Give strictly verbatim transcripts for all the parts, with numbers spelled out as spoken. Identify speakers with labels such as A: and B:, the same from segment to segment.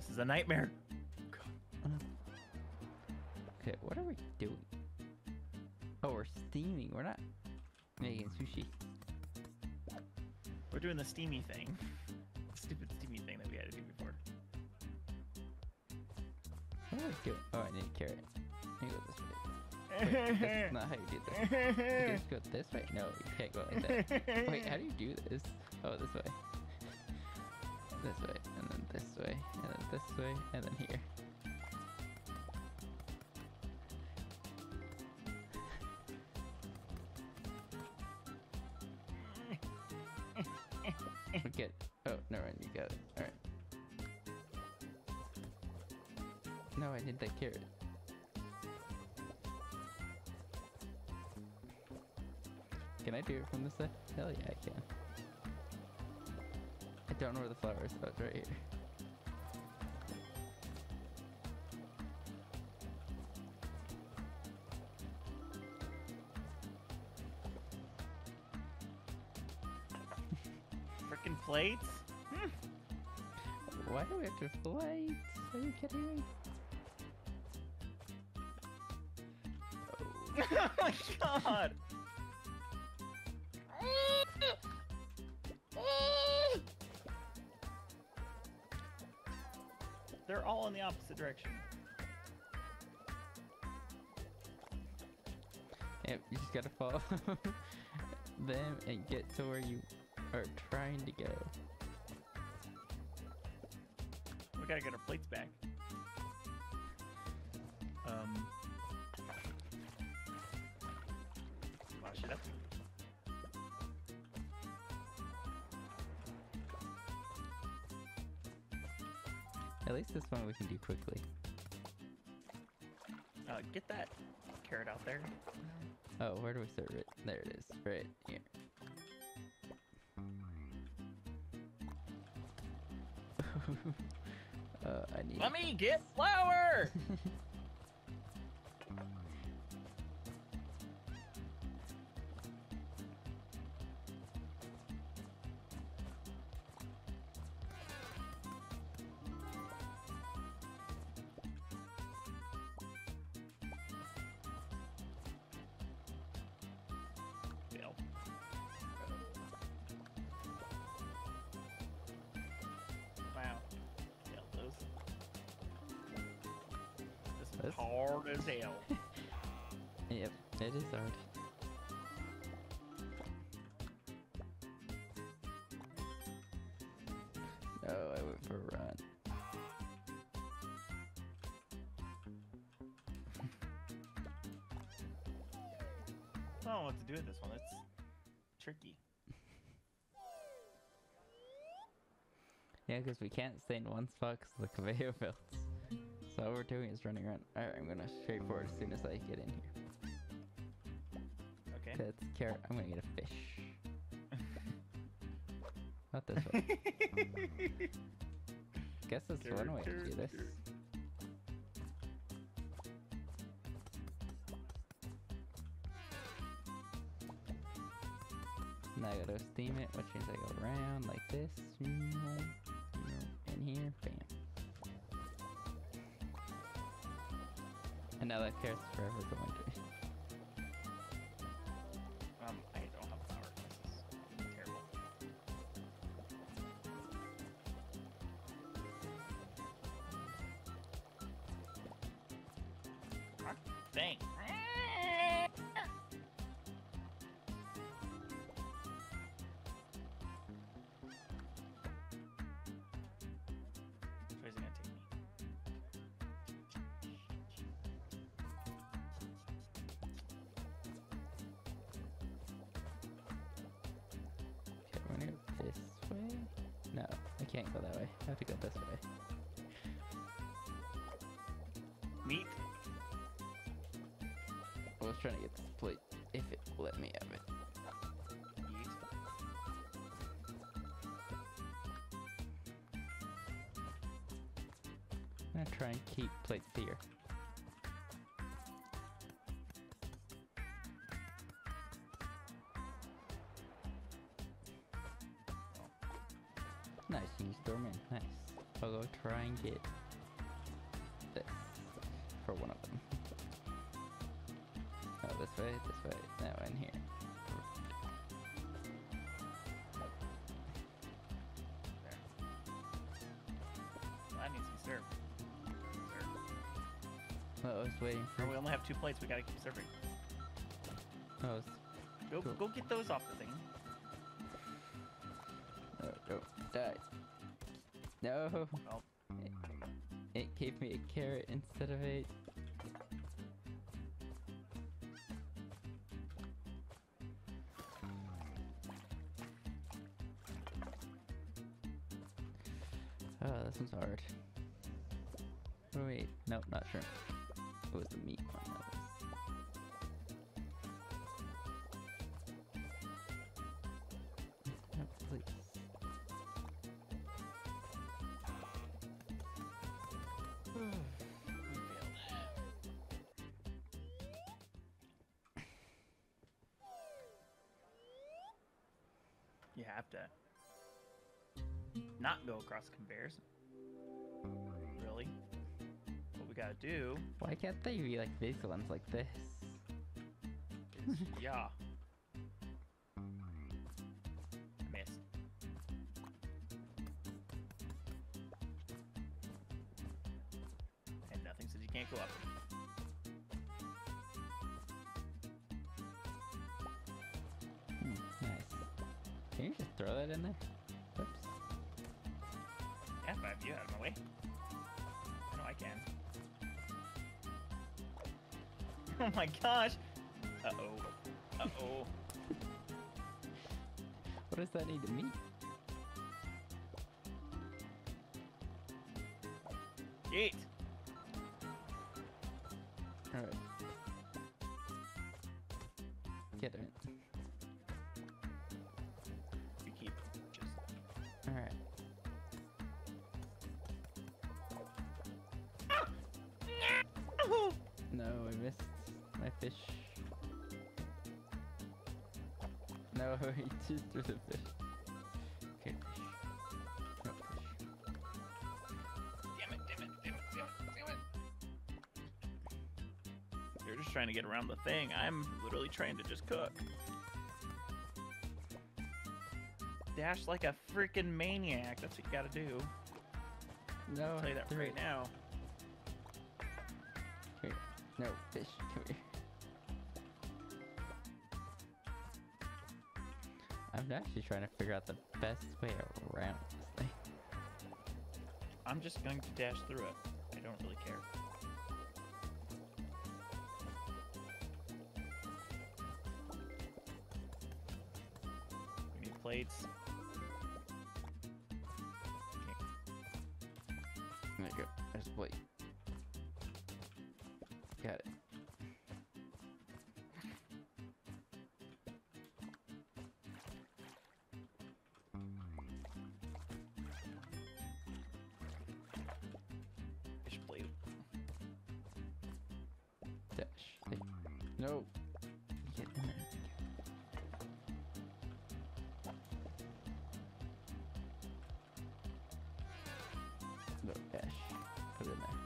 A: is a nightmare.
B: Okay, what are we doing? Oh, we're steaming. We're not making sushi.
A: We're doing the steamy thing. Stupid steamy thing that we had to do before.
B: What are we doing? Oh, I need a carrot. I need to go this way. Wait, that's not how you do this. You just go this way? No, you can't go like that. Wait, how do you do this? Oh, this way. This way, and then this way, and then this way, and then here. Okay. Oh, never mind, you got it. Alright. No, I need that carrot. Can I do it from this side? Hell yeah, I can. I don't know where the flower is, but it's right here.
A: Frickin' plates? Hmm.
B: Why do we have to fight? Are you kidding me?
A: Oh my god! They're all in the opposite direction.
B: Yep, you just gotta follow them and get to where you are trying to go.
A: We gotta get our plates back. Um. Wash it up.
B: At least this one we can do quickly.
A: Uh, get that carrot out there.
B: Oh, where do we serve it? There it is, right here. uh, I need.
A: Let me get flour! Fail. Wow. Failed those. This is
B: That's-
A: hard as hell.
B: Yep, it is hard. Oh, I went for a run.
A: I don't know what to do with this one. It's tricky.
B: Yeah, because we can't stay in one spot because the conveyor belts. So all we're doing is running around. Alright, I'm gonna straightforward as soon as I get in here.
A: Okay.
B: That's carrot. I'm gonna get a fish. Not this way. Guess that's one way to do this. Now I gotta steam it, which means I go around like this. In here, bam. And now that carrot's forever going to.
A: Um, I don't have flour. This is terrible. Ah, dang. Where's it gonna take me?
B: Okay, we're gonna go this way. No, I can't go that way. I have to go this way.
A: Meat?
B: I was trying to get this plate if it will let me have it.
A: Meat.
B: I'm gonna try and keep plates here. Nice, you can store them in. Nice. I'll go try and get for one of them. Oh, this way, this way, now in here.
A: There. Well, that needs to be served. Served.
B: Oh, I was waiting for.
A: Oh, we only have two plates. We gotta keep serving.
B: Oh, it's...
A: Go,
B: Cool.
A: go get those off the thing.
B: No, no, die. No.
A: Oh.
B: It, it gave me a carrot instead of a. Oh, this one's hard. Oh, wait, nope, not sure. It was the meat one. That was... No, please.
A: We failed. You have to not go across conveyors. Really? What we gotta do
B: Why can't they be like these ones like this?
A: is, yeah. Missed. And nothing says you can't go up.
B: Hmm, nice. Can you just throw that in there? Whoops.
A: Yeah, if I have you out of my way. I know I can. Oh my gosh! Uh-oh. Uh-oh.
B: What does that need to mean?
A: Yeet!
B: Alright. Get it.
A: You keep just...
B: Alright. No, I missed my fish. No, he just threw the fish. Okay, fish. No fish.
A: Damn it, damn it, damn it, damn it, damn it. You're just trying to get around the thing. I'm literally trying to just cook. Dash like a freaking maniac. That's what you gotta do.
B: No,
A: I'll tell you that
B: threw
A: right
B: it.
A: now.
B: Here. No, fish, come here. I'm actually trying to figure out the best way around this thing.
A: I'm just going to dash through it. I don't really care. We need plates.
B: There you go. There's a plate. Got it.
A: Fish plate.
B: Dash. Hey. No. Get in there. No, dash. Put it in there.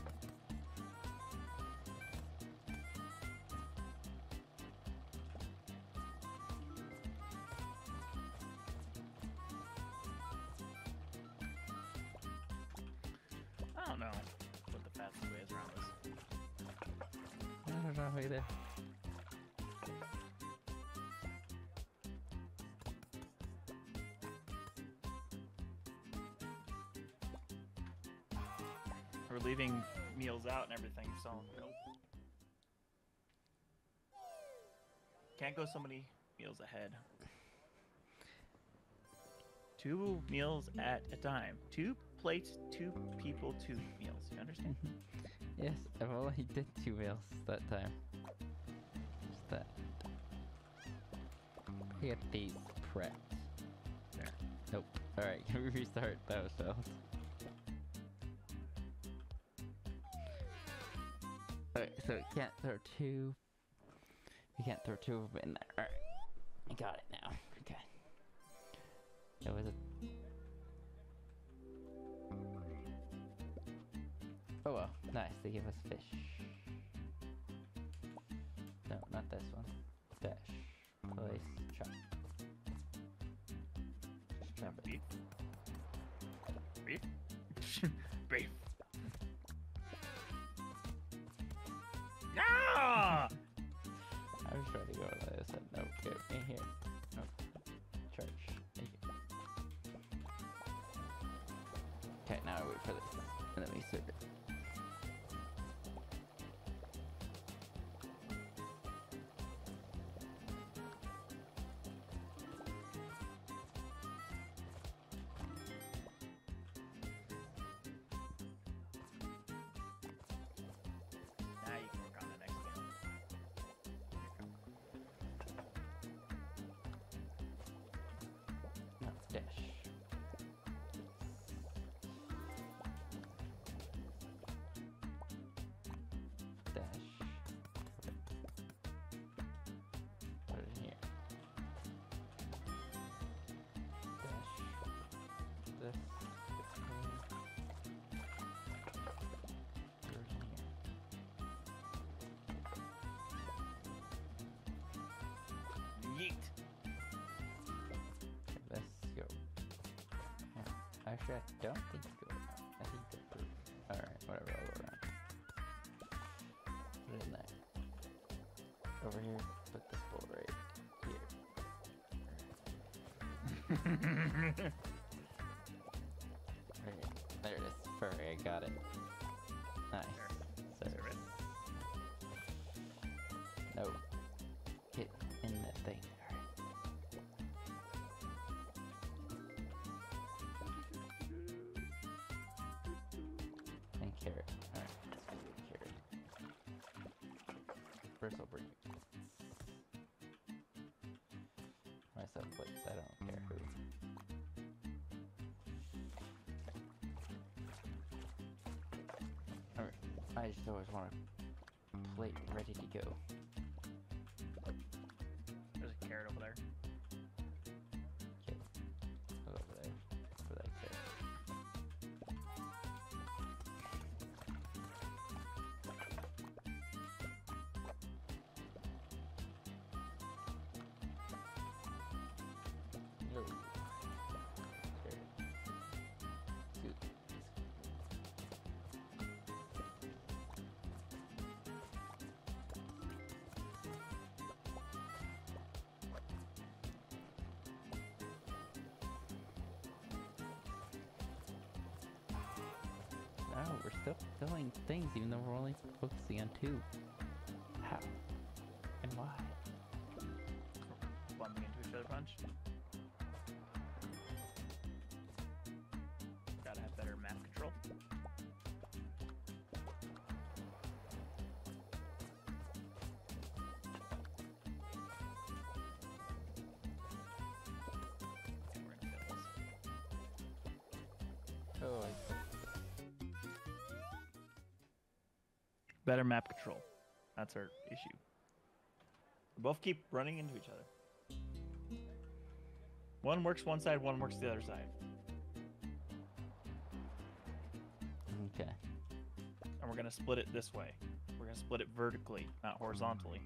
A: I don't know what the fastest way is around this.
B: I don't know either.
A: We're leaving meals out and everything, so nope. Can't go so many meals ahead. Two meals at a time. Two plates, two people, two meals. You understand?
B: Yes, I've only did two meals that time. Just that. Get these prepped.
A: There.
B: Nope. Alright, can we restart? That was failed. Alright, so we can't throw two. We can't throw two of them in there. Alright. I got it now. Okay. That was a... Oh well. Nice, they give us fish. No, not this one. Dash. Place. Chop. Chop it.
A: Beef. Beef. Beef. Ah!
B: I was trying to go over there. I said, no, get in here. No. Church. Thank you. Okay, now I wait for this. And then we serve it.
A: Now you can work on the next meal.
B: No, dash. Dash. Put it in here. Dash. This. fifteen. Put it in here.
A: Yeet.
B: Let's go. Yeah. Actually, I don't think go around. I think go through. Alright, whatever, I'll go around. Put it in there. Over here, put this bowl right here. Right here. There it is. Perfect, I got it. Nice. Serve.
A: Serve it.
B: No. Get in that thing. Alright. And carrot. Alright, let's do the carrot. First I'll bring myself plates, I don't care who. Alright, I just always want a plate ready to go.
A: There's a carrot over there.
B: Okay, go over there for that carrot. No. Carrot. Good. No, we're still filling things even though we're only focusing on two. How? And why?
A: Bumping into each other punch. Gotta have better map control. Okay, we're gonna fail this.
B: Oh, I
A: Better map control. That's our issue. We both keep running into each other. One works one side, one works the other side.
B: okay.
A: And we're gonna split it this way. We're gonna split it vertically, not horizontally.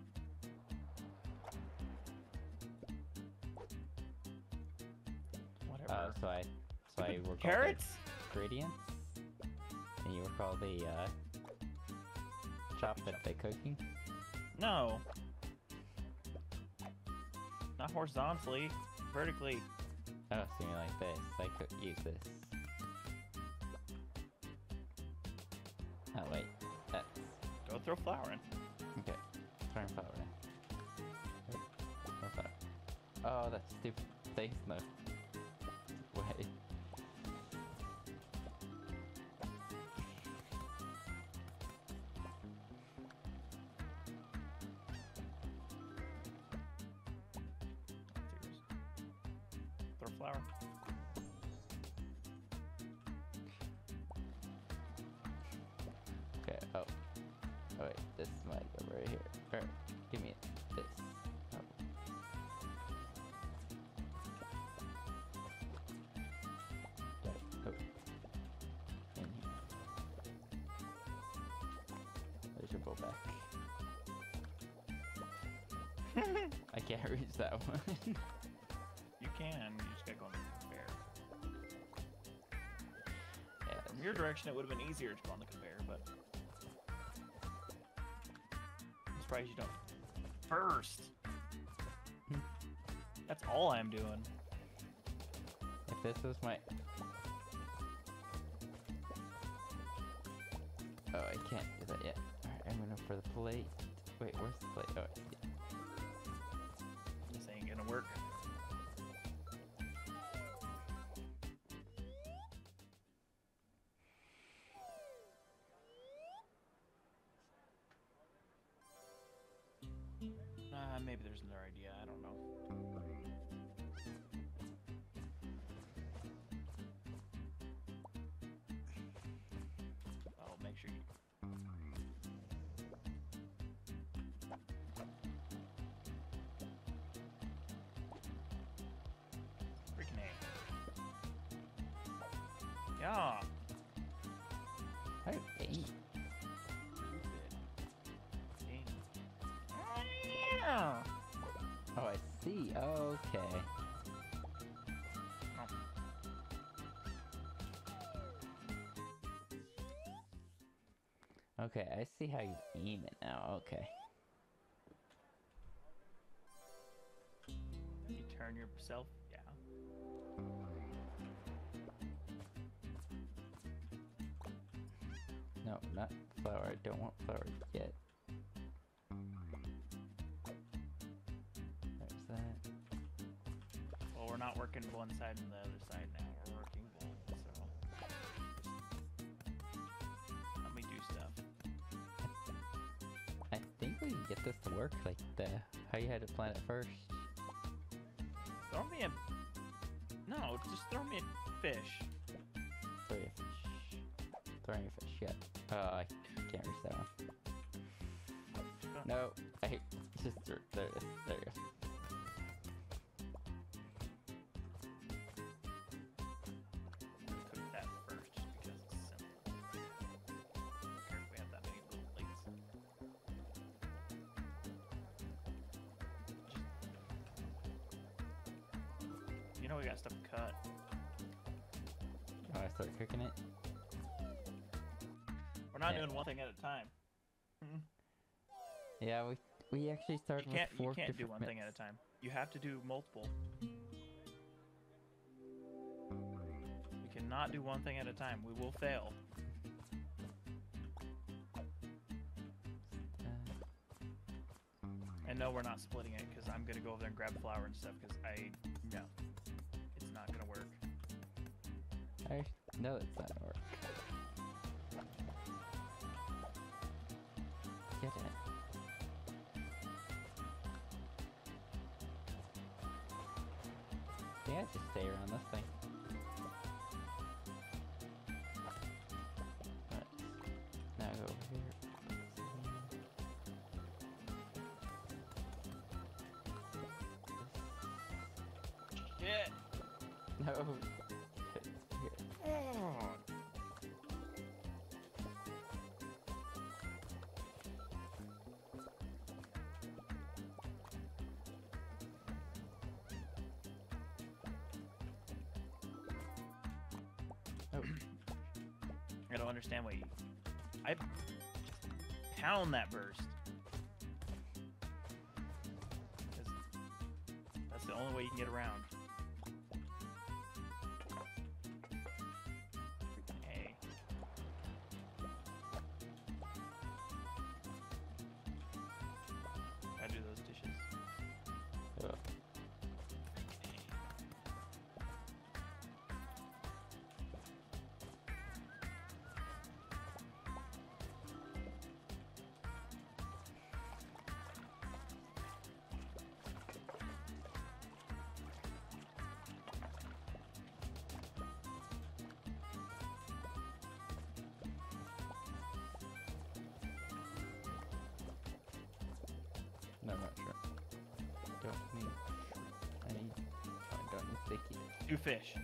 A: Whatever.
B: Uh, so I, so I work all
A: Carrots?
B: the ingredients, and you work all the uh, chop that they cooking.
A: No. Not horizontally, vertically.
B: Oh, so you mean like this? I could use this. Oh wait, that's
A: Go throw flour in.
B: okay. Turn flour in. Yep, turn flour. Oh, that's stupid. Stays no way.
A: Throw flour.
B: Okay. Oh. Oh wait, this might go right here. Alright, give me this. Oh. Got it. Oh. In here. go back. I can't reach that one.
A: You can. You just gotta go on the conveyor.
B: Yeah,
A: From your direction, it would have been easier to go on the conveyor, but I'm surprised you don't first.
B: Hmm.
A: That's all I'm doing.
B: If this was my... Oh, I can't do that yet. Alright, I'm gonna for the plate. Wait, where's the plate? Oh, I see it.
A: This ain't gonna work. Uh, maybe there's another idea. I don't know. I'll make sure you. Freaking A. Yeah.
B: I have eight.
A: Yeah.
B: Oh, I see. Okay. Okay, I see how you aim it now. Okay.
A: You turn yourself. Yeah.
B: No, not flour. I don't want flour yet. There's that.
A: Well, we're not working one side and the other side now. We're working both, so let me do stuff.
B: I think we can get this to work like the how you had to plan it first.
A: Throw me a. No, just throw me a fish.
B: Throw your fish. Throwing your fish, yeah. Oh, I can't reach that one. No, I just threw, there it is. There it goes.
A: Cook that first just because it's simple. I don't care if we have that many little plates. Just... You know we got stuff to cut.
B: Oh, I start cooking it.
A: We're not
B: Yeah.
A: doing one thing at a time.
B: Yeah, we we actually
A: You
B: started
A: can't.
B: with four
A: You can't do
B: different
A: one thing at a
B: myths.
A: time. You have to do multiple. You cannot do one thing at a time. We will fail.
B: Uh,
A: And no, we're not splitting it because I'm gonna go over there and grab flour and stuff because I no, it's not gonna work.
B: I no, it's not gonna work. Get it. Yeah, just stay around this thing. Alright. Now go over here.
A: Shit.
B: No. It's here.
A: Oh.
B: Oh.
A: I don't understand what you. I pound that burst. 'Cause that's the only way you can get around. Hey. Gotta do those dishes.
B: Oh. No, I'm not sure. Don't need. I need. I don't need sticky.
A: Two fish.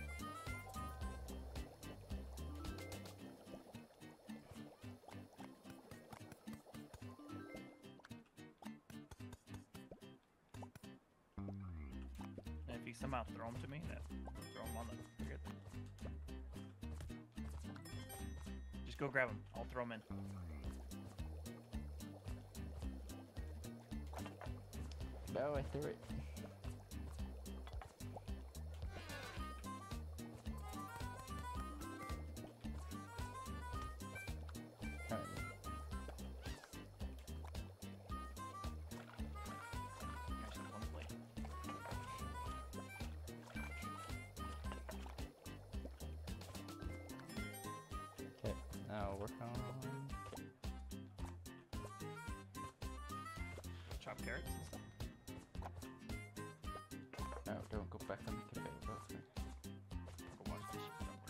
A: somehow throw them to me, that throw them on the. Forget. Just go grab them. I'll throw them in.
B: No, I threw it. Alright.
A: Actually, one play.
B: Okay, now work on.
A: Chop carrots and stuff.
B: No, don't go back on the conveyor belt.
A: I'll go wash dishes, don't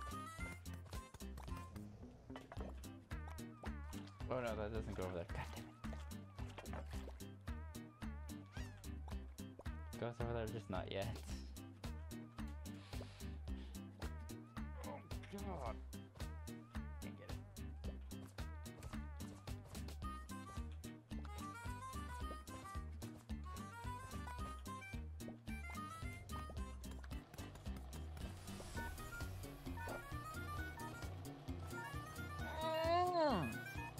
A: worry.
B: Oh no, that doesn't go over there. God damn it. Goes over there, just not yet.
A: Oh god. Can't get it. Mm.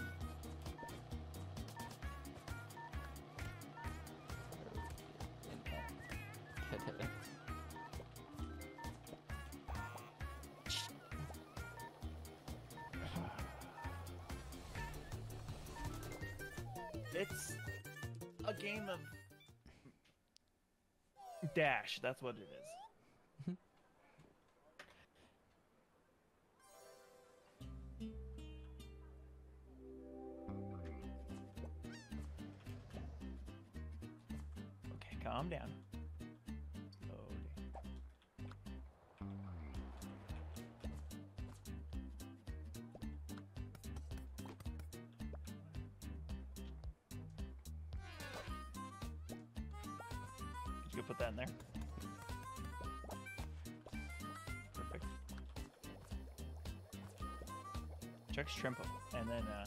A: It's a game of dash. That's what it is. Okay, calm down. Slowly. Could you go put that in there? Perfect. Check shrimp, and then uh,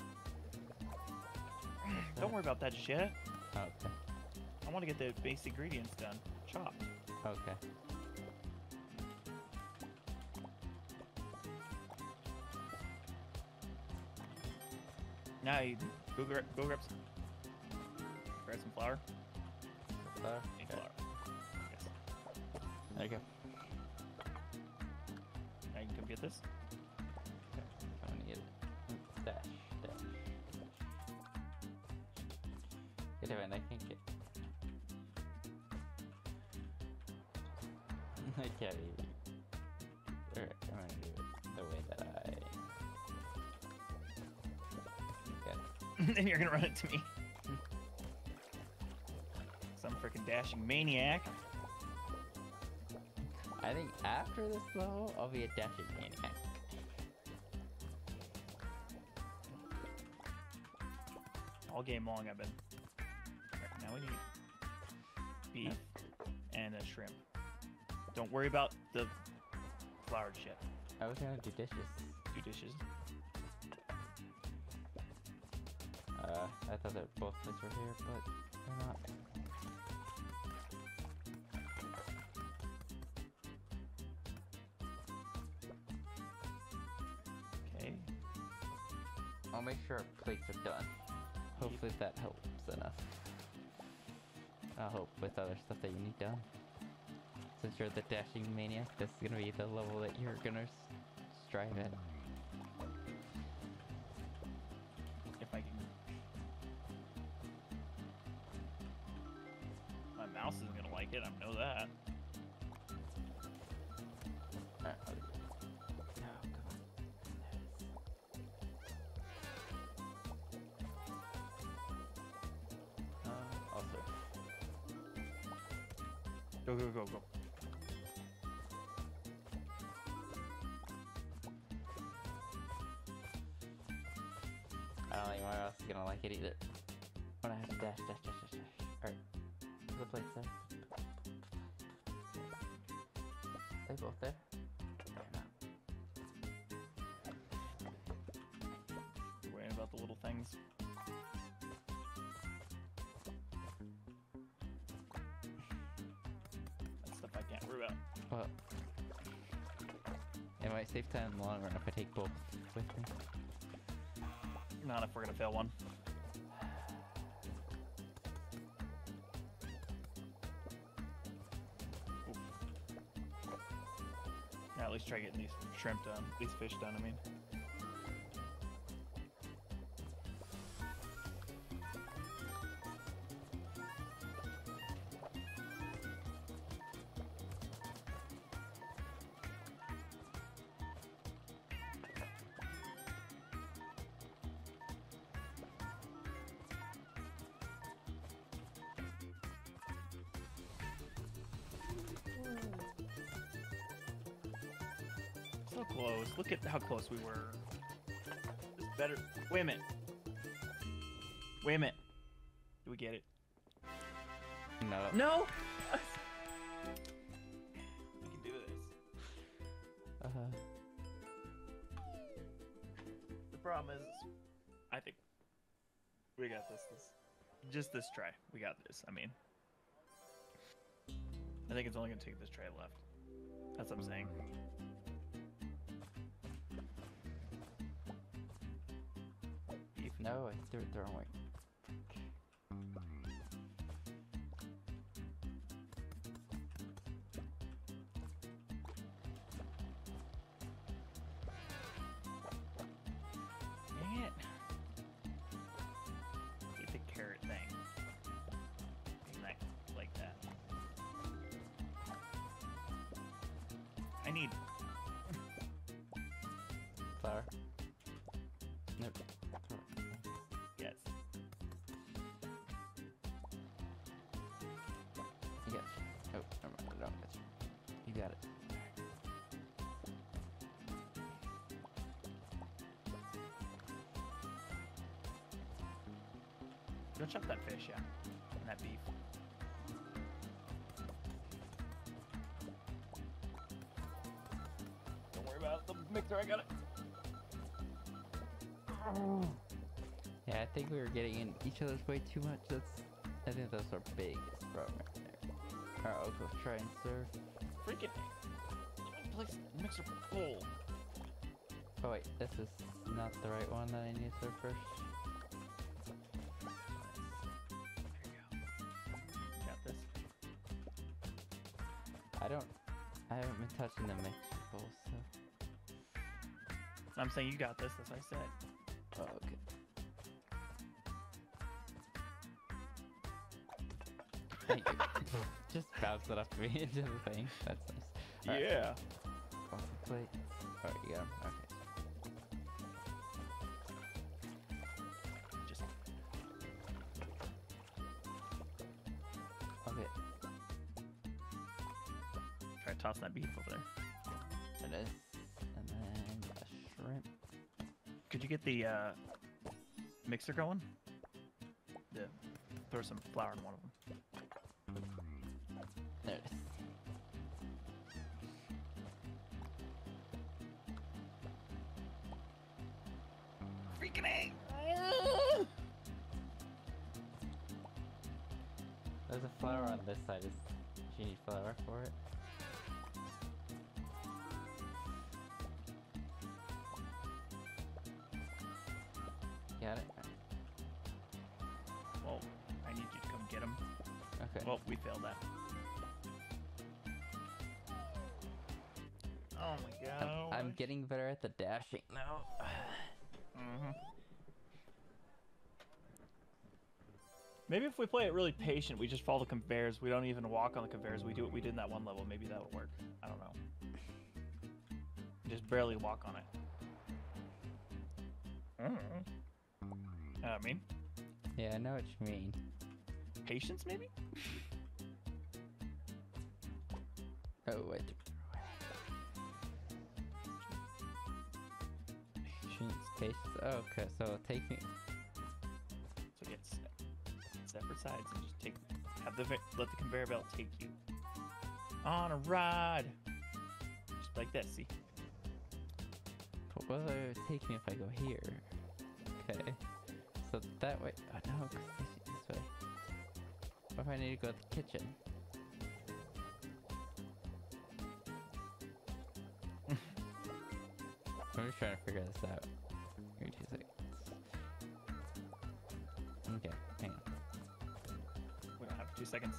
A: don't worry about that just yet.
B: Okay.
A: I want to get the base ingredients done. Chop.
B: Okay.
A: Now you go grab, go grab some, grab some flour.
B: Flour?
A: Any
B: Okay.
A: flour. Yes.
B: There you go.
A: Now you can come get this.
B: I'm gonna get it. Dash, dash. Get it, I can't get. I can't even. Alright, I'm gonna do it the way that I. Get it.
A: And you're gonna run it to me. Some freaking dashing maniac.
B: I think after this level, I'll be a dashing maniac.
A: All game long I've been. Alright, now we need beef and a shrimp. Don't worry about the flour shit.
B: I was gonna do dishes.
A: Two dishes.
B: Uh, I thought that both plates were here, but they're not.
A: Okay.
B: I'll make sure our plates are done. Hopefully that helps enough. I'll hope with other stuff that you need done. Since you're the dashing maniac, this is gonna be the level that you're gonna s- strive at.
A: If I can. My mouse isn't gonna like it, I know that.
B: Alright, I'll do it. No, come on. Uh, also.
A: Go, go, go, go.
B: I don't think anyone else is gonna like it either. When I have to dash, dash, dash, dash, dash. Alright. The plates there. They both there? They're not.
A: Worrying about the little things. That stuff I I can't worry about.
B: Well, it might save time in the long run if I take both with me.
A: Not if we're gonna fail one. Oof. Yeah, at least try getting these shrimp done, these fish done, I mean. So close. Look at how close we were. This better. Wait a minute. Wait a minute. Do we get it?
B: No.
A: No! We can do this.
B: Uh,
A: The problem is, I think we got this. This just this try. We got this. I mean, I think it's only gonna take this try left. That's what I'm saying.
B: no, I threw it the wrong way.
A: Dang it. Get the carrot thing. Make that like that. I need.
B: Flour. Nope.
A: Yes.
B: Yes. Oh, never mind. I don't get you. You got it.
A: Go chop that fish, yeah. And that beef. Don't worry about the mixer, I got it.
B: Yeah, I think we were getting in each other's way too much. That's, I think that's our biggest problem right there. Alright, I'll go try and serve.
A: Freaking place the mixer full.
B: Oh wait, this is not the right one that I need to serve first.
A: There you go. Got this.
B: I don't, I haven't been touching the mixer bowl, so.
A: I'm saying you got this, as I said.
B: Oh, okay. Thank you. Just bounce it off me into the thing. That's nice. All right.
A: Yeah.
B: Off the plate. Alright, you got him. Okay.
A: Just
B: Okay.
A: try tossing that beef over there.
B: It is. And then a shrimp.
A: Could you get the uh, mixer going? Yeah. Throw some flour in one of them.
B: There it is.
A: Freaking A!
B: There's a flower on this side. Is, do you need flour for it? Got it?
A: Well, I need you to come get him.
B: Okay.
A: Well, we failed that. Oh my
B: I'm,
A: god.
B: I'm getting better at the dashing now.
A: Mm-hmm. Maybe if we play it really patient, we just follow the conveyors. We don't even walk on the conveyors. We do what we did in that one level. Maybe that would work. I don't know. Just barely walk on it. Mm-hmm. Uh, I mean,
B: Yeah, I know what you mean.
A: patience maybe?
B: Oh, wait. Patience, patience. Oh, okay, so take me.
A: So get se- separate sides and just take, have the ve- let the conveyor belt take you on a ride, just like that. See?
B: But what will it take me if I go here? Okay. So that way. Oh no, because this way. What if I need to go to the kitchen? I'm just trying to figure this out. Give me two seconds. Okay, hang on.
A: We don't have two seconds.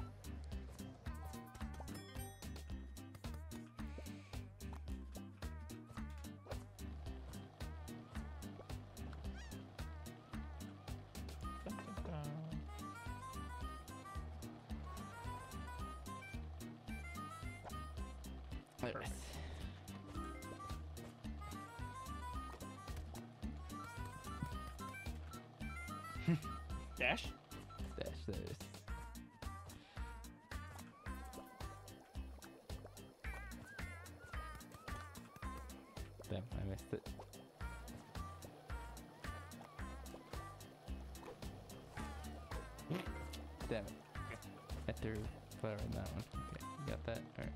A: Dun, dun, dun.
B: There it
A: Perfect.
B: is.
A: Dash?
B: Dash those. Damn, I missed it. Damn it. I threw flower in that one. Okay, you got that? Alright.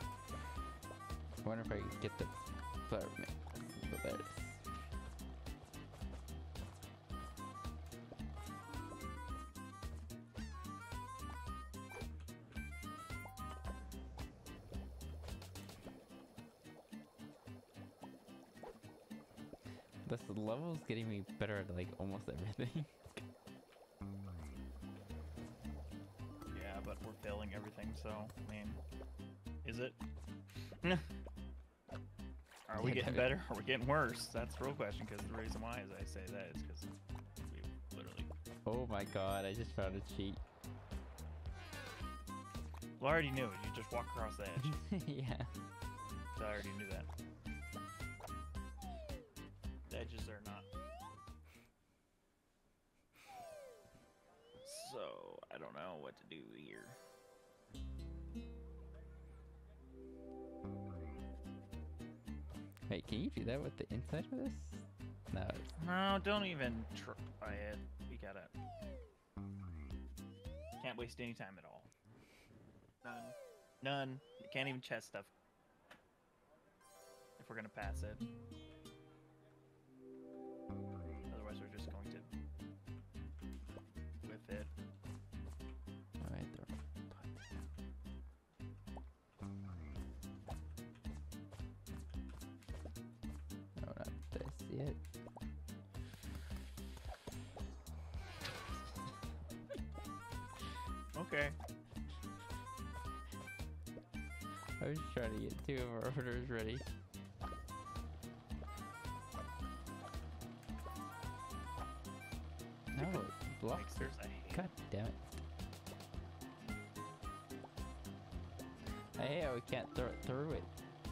B: I wonder if I could get the flower mix. But there it is. This level's getting me better at like almost everything.
A: Yeah, but we're failing everything, so, I mean, is it? Are we
B: Yeah,
A: getting
B: but-
A: better? Are we getting worse? That's the real question, because the reason why is I say that is because we literally...
B: Oh my god, I just found a cheat.
A: Well, I already knew it. You just walk across the edge.
B: Yeah.
A: So I already knew that. The edges are not... So, I don't know what to do here.
B: Wait, can you do that with the inside of this? No. It's,
A: No, don't even try it. We gotta... Can't waste any time at all. None. None. You can't even chest stuff. If we're gonna pass it. Otherwise we're just going to... Whip it.
B: alright, the wrong button. No, not this yet.
A: Okay.
B: I was trying to get two of our orders ready. No, block.
A: Mixers, I hate.
B: God damn it. I hate how we can't throw it through it.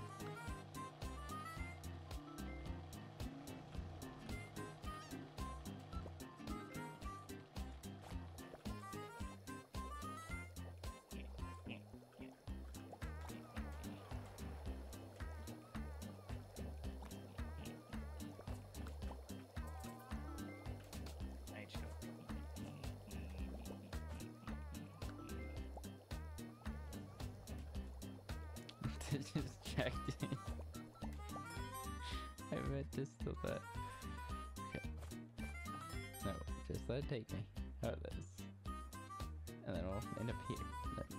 A: I just go.
B: Just checked in. I meant to steal that. Okay. No, just let it take me. How it is. And then we'll end up here. That's...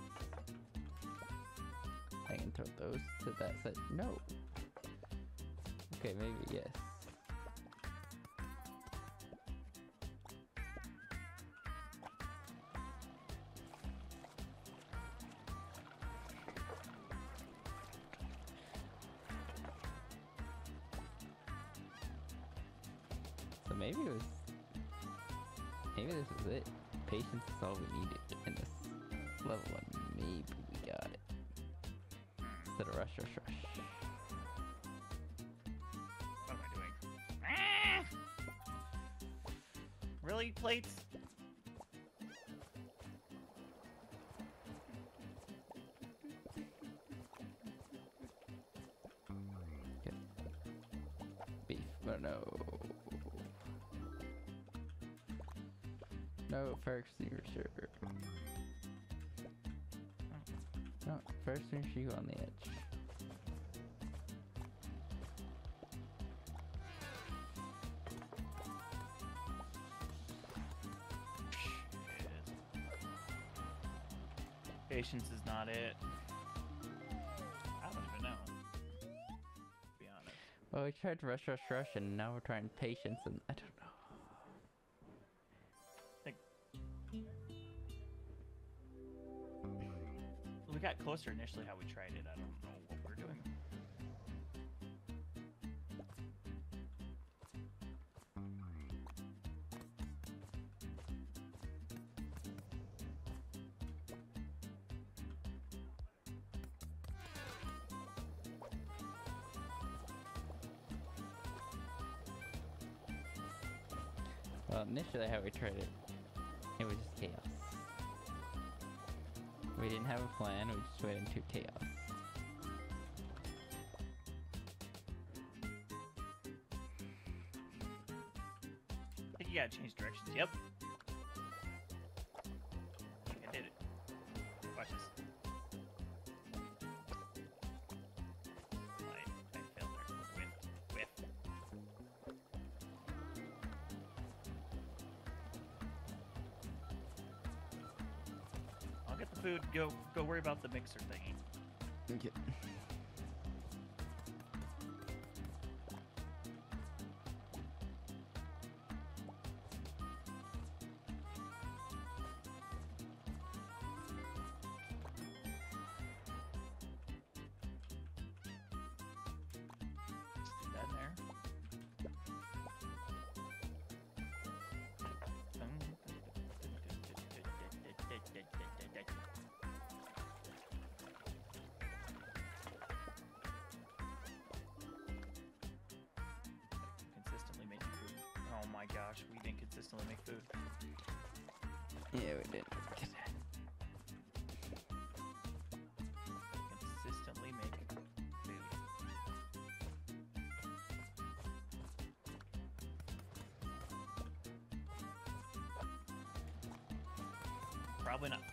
B: I can throw those to that side. No! Okay, maybe yes. So maybe it was... Maybe this was it. Patience is all we needed in this level, and maybe we got it. Instead of rush, rush, rush.
A: What am I doing? Ah! Really, plates?
B: Okay. Beef. Oh no. No, first extinguisher. No, first extinguisher, you on the edge.
A: Patience is not it. I don't even know. To be honest.
B: Well, we tried to rush, rush, rush, and now we're trying patience, and I don't know.
A: Like, we got closer initially how we tried it. I don't know what we're doing.
B: Well, initially how we tried it, it was just chaos. We didn't have a plan, we just went into chaos.
A: I think you gotta change directions. Yep. I did it. Watch this. I, I failed there. Whiff. Whiff. I'll get the food. Go go worry about the mixer thingy.
B: Okay.
A: Stick that in there. Consistently making food. Oh my gosh, we didn't consistently make food.
B: Yeah, we did.
A: Consistently make food. Probably not.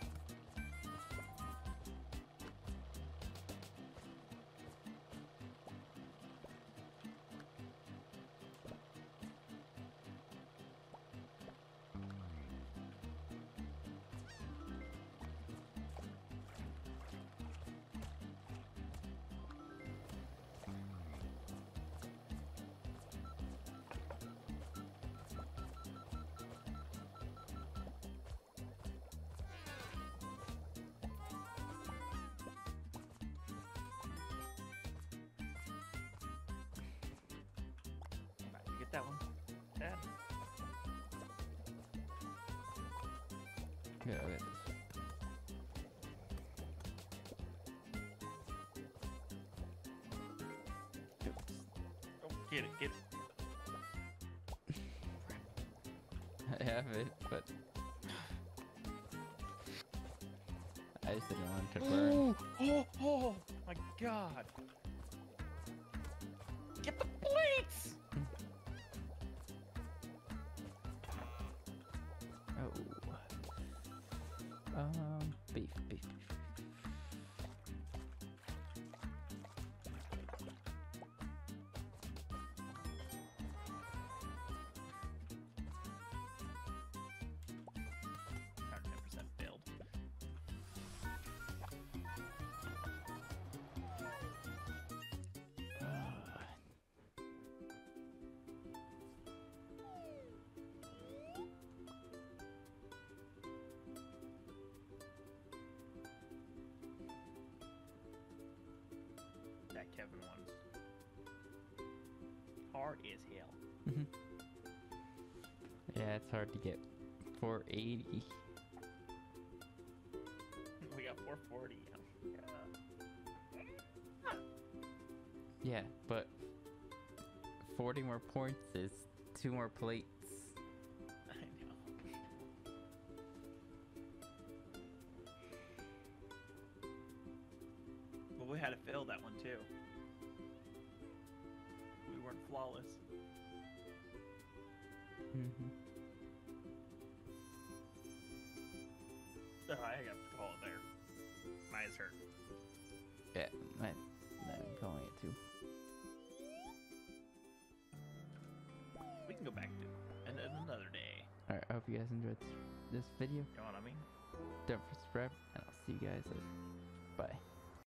A: Alright, you get that one? Dad?
B: Yeah, I'll get this.
A: Oh, get it, get it.
B: I have it, but I just didn't want it to burn.
A: Oh, oh, oh my god. Get the plates!
B: Oh. Um, beef, beef, beef.
A: one hundred ten percent failed. That Kevin one's hard as hell.
B: Mhm. Yeah, it's hard to get four eighty.
A: We got four forty. Yeah.
B: Yeah, but forty more points is two more plates.
A: I know. But we had to fail that one too. We weren't flawless.
B: Mm-hmm.
A: Oh, I got to call it there. My eyes hurt.
B: Yeah, I, I'm calling it too.
A: We can go back to and another day.
B: Alright, I hope you guys enjoyed this, this video.
A: You know what I mean?
B: Don't forget to subscribe, and I'll see you guys later.